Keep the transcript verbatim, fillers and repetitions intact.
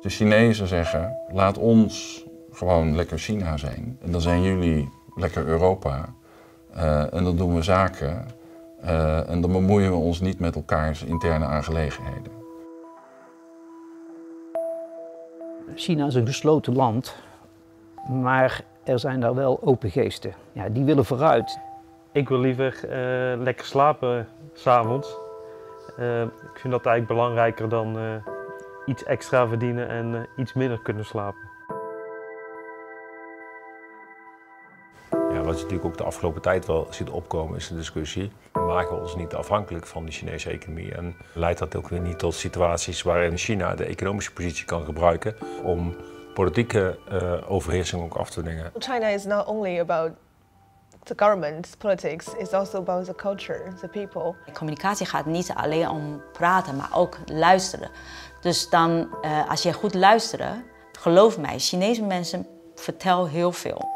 De Chinezen zeggen, laat ons gewoon lekker China zijn. En dan zijn jullie lekker Europa. Uh, en dan doen we zaken. Uh, en dan bemoeien we ons niet met elkaars interne aangelegenheden. China is een gesloten land, maar er zijn daar wel open geesten. Ja, die willen vooruit. Ik wil liever uh, lekker slapen 's avonds. Uh, ik vind dat eigenlijk belangrijker dan uh, iets extra verdienen en uh, iets minder kunnen slapen. Ja, wat je natuurlijk ook de afgelopen tijd wel ziet opkomen is de discussie. Maken we ons niet afhankelijk van de Chinese economie en leidt dat ook weer niet tot situaties waarin China de economische positie kan gebruiken om politieke uh, overheersing ook af te dwingen. China is not only about the government, politics, it's also about the culture, the people. Communicatie gaat niet alleen om praten, maar ook luisteren. Dus dan, uh, als je goed luistert, geloof mij, Chinese mensen vertellen heel veel.